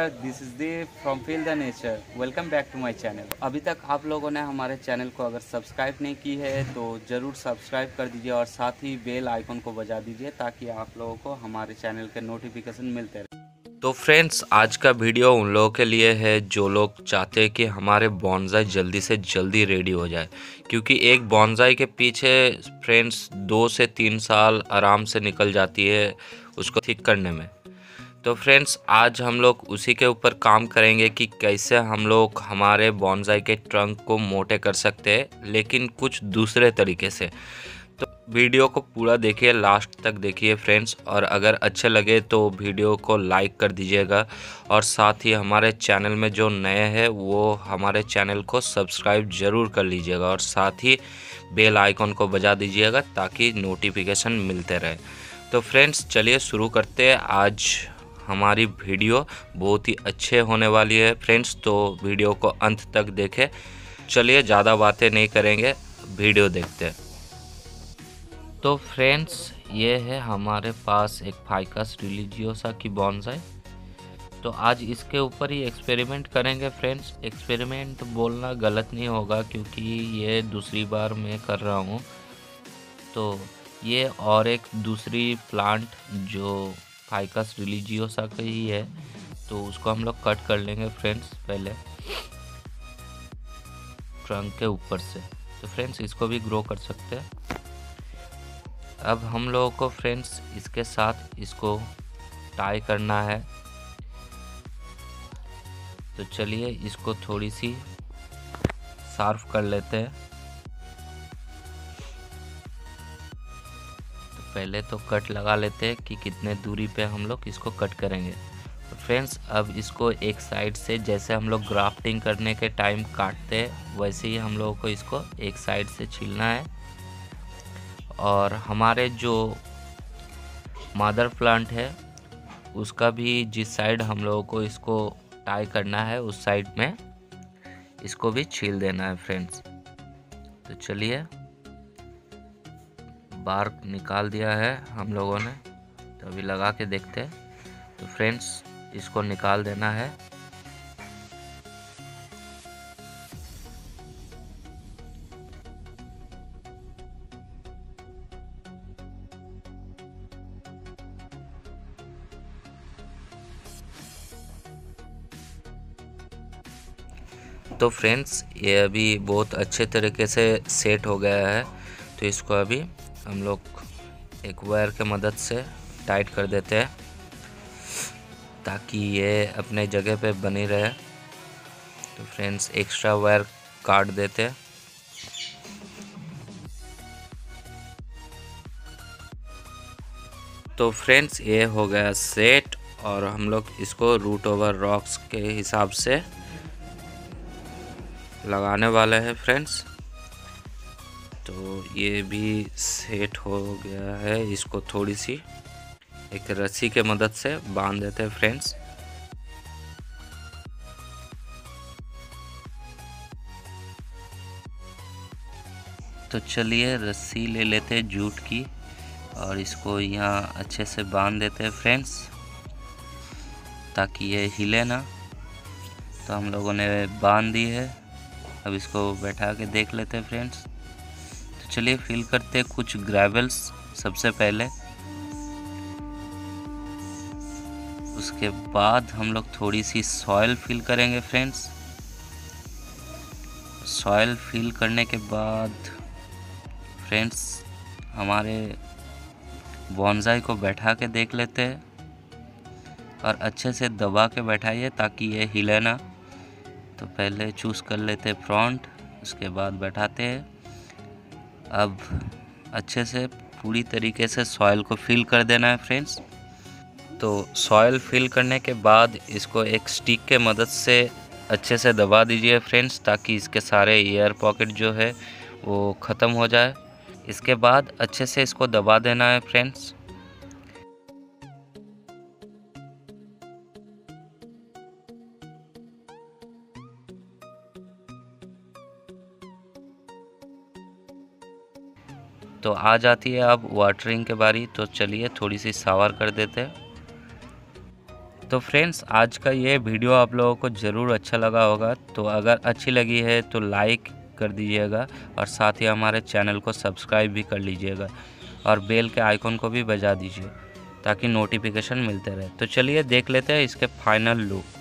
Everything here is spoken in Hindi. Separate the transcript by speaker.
Speaker 1: This is the from feel the nature. Welcome back to my channel. अभी तक आप लोगों ने हमारे चैनल को अगर सब्सक्राइब नहीं की है तो ज़रूर सब्सक्राइब कर दीजिए और साथ ही बेल आइकन को बजा दीजिए ताकि आप लोगों को हमारे चैनल के नोटिफिकेशन मिलते रहे।
Speaker 2: तो फ्रेंड्स, आज का वीडियो उन लोगों के लिए है जो लोग चाहते हैं कि हमारे बॉन्साई जल्दी से जल्दी रेडी हो जाए, क्योंकि एक बॉन्साई के पीछे फ्रेंड्स 2 से 3 साल आराम से निकल जाती है उसको ठीक करने में। तो फ्रेंड्स, आज हम लोग उसी के ऊपर काम करेंगे कि कैसे हम लोग हमारे बॉन्साई के ट्रंक को मोटे कर सकते हैं, लेकिन कुछ दूसरे तरीके से। तो वीडियो को पूरा देखिए, लास्ट तक देखिए फ्रेंड्स, और अगर अच्छे लगे तो वीडियो को लाइक कर दीजिएगा और साथ ही हमारे चैनल में जो नए हैं वो हमारे चैनल को सब्सक्राइब ज़रूर कर लीजिएगा और साथ ही बेल आइकन को बजा दीजिएगा ताकि नोटिफिकेशन मिलते रहे। तो फ्रेंड्स, चलिए शुरू करते हैं। आज हमारी वीडियो बहुत ही अच्छे होने वाली है फ्रेंड्स, तो वीडियो को अंत तक देखें। चलिए ज़्यादा बातें नहीं करेंगे, वीडियो देखते हैं। तो फ्रेंड्स, ये है हमारे पास एक फाइकस रिलीजियोसा की बॉन्साई। तो आज इसके ऊपर ही एक्सपेरिमेंट करेंगे फ्रेंड्स। एक्सपेरिमेंट बोलना गलत नहीं होगा क्योंकि ये दूसरी बार मैं कर रहा हूँ। तो ये और एक दूसरी प्लांट जो फाइकस रिलीजियोसा का ही है, तो उसको हम लोग कट कर लेंगे फ्रेंड्स पहले ट्रंक के ऊपर से। तो फ्रेंड्स, इसको भी ग्रो कर सकते हैं। अब हम लोगों को फ्रेंड्स इसके साथ इसको टाई करना है। तो चलिए इसको थोड़ी सी शार्प कर लेते हैं। तो पहले तो कट लगा लेते हैं कि कितने दूरी पे हम लोग इसको कट करेंगे। तो फ्रेंड्स, अब इसको एक साइड से, जैसे हम लोग ग्राफ्टिंग करने के टाइम काटते हैं वैसे ही हम लोगों को इसको एक साइड से छीलना है। और हमारे जो मदर प्लांट है उसका भी जिस साइड हम लोगों को इसको टाई करना है उस साइड में इसको भी छील देना है फ्रेंड्स। तो चलिए, बार्क निकाल दिया है हम लोगों ने, तो अभी लगा के देखते हैं। तो फ्रेंड्स, इसको निकाल देना है। तो फ्रेंड्स, ये अभी बहुत अच्छे तरीके से सेट हो गया है। तो इसको अभी हम लोग एक वायर के मदद से टाइट कर देते हैं ताकि ये अपने जगह पे बनी रहे। तो फ्रेंड्स, एक्स्ट्रा वायर काट देते हैं। तो फ्रेंड्स, ये हो गया सेट और हम लोग इसको रूट ओवर रॉक्स के हिसाब से लगाने वाले हैं फ्रेंड्स। तो ये भी सेट हो गया है। इसको थोड़ी सी एक रस्सी के मदद से बांध देते हैं फ्रेंड्स। तो चलिए रस्सी ले लेते हैं जूट की और इसको यहाँ अच्छे से बांध देते हैं फ्रेंड्स ताकि ये हिले ना। तो हम लोगों ने बांध दी है। अब इसको बैठा के देख लेते हैं फ्रेंड्स। तो चलिए फिल करते हैं कुछ ग्रेवल्स सबसे पहले। उसके बाद हम लोग थोड़ी सी सॉइल फिल करेंगे फ्रेंड्स। सॉइल फिल करने के बाद फ्रेंड्स, हमारे बॉन्साई को बैठा के देख लेते हैं और अच्छे से दबा के बैठाइए ताकि ये हिले ना। तो पहले चूज़ कर लेते हैं फ्रंट, उसके बाद बैठाते हैं। अब अच्छे से पूरी तरीके से सॉइल को फिल कर देना है फ्रेंड्स। तो सॉइल फिल करने के बाद इसको एक स्टिक के मदद से अच्छे से दबा दीजिए फ्रेंड्स ताकि इसके सारे एयर पॉकेट जो है वो ख़त्म हो जाए। इसके बाद अच्छे से इसको दबा देना है फ्रेंड्स। तो आ जाती है अब वाटरिंग के बारी। तो चलिए थोड़ी सी शावर कर देते हैं।
Speaker 1: तो फ्रेंड्स, आज का ये वीडियो आप लोगों को ज़रूर अच्छा लगा होगा। तो अगर अच्छी लगी है तो लाइक कर दीजिएगा और साथ ही हमारे चैनल को सब्सक्राइब भी कर लीजिएगा और बेल के आइकन को भी बजा दीजिए ताकि नोटिफिकेशन मिलते रहे। तो चलिए देख लेते हैं इसके फाइनल लुक।